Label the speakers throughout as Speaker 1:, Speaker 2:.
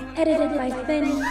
Speaker 1: Edited by Finn.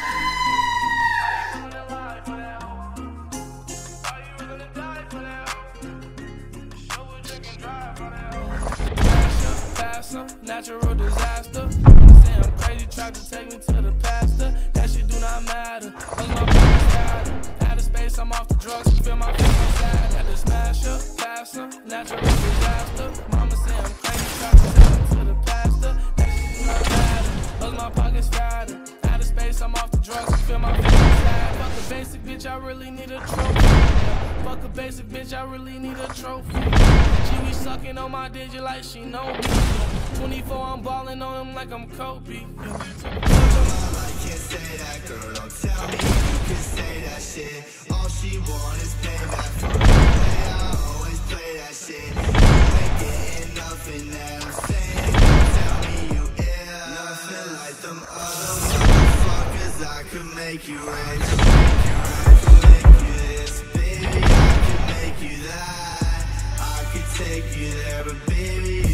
Speaker 2: Natural disaster. Say I'm crazy, tried to take me to the pastor. That shit do not matter. Cause my body's scattered. Out of space, I'm off the drugs. Feel my feet inside. Had to smash her, pass her. Natural disaster. Mama say I'm crazy, tried to take me to the pastor. That shit do not matter. Cause my pocket's fatter. Out of space, I'm off the drugs. Feel my feet inside. Fuck a basic bitch, I really need a trophy. Fuck a basic bitch, I really need a trophy. She be sucking on my digit like she know me. 24, I'm balling on him like I'm Kobe.
Speaker 3: I can't say that, girl, don't tell me you can say that shit. All she want is payback for the way I always play that shit. You ain't getting nothing that I'm saying. Don't tell me you ill. Nothing like them other motherfuckers. I could make you rich. I could make you this, baby. I could make you that. I could take you there, but baby, you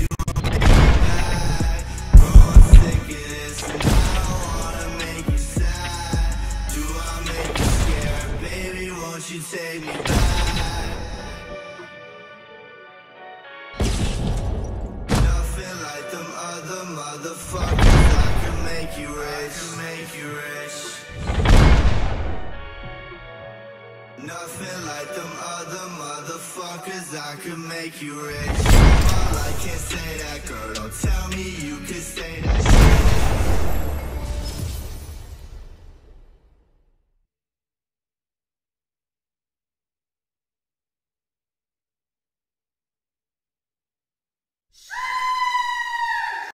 Speaker 3: you take me back. Nothing like them other motherfuckers. I can make you rich. Nothing like them other motherfuckers. I can make you rich. I can't say that, girl. Don't tell me you can say that shit.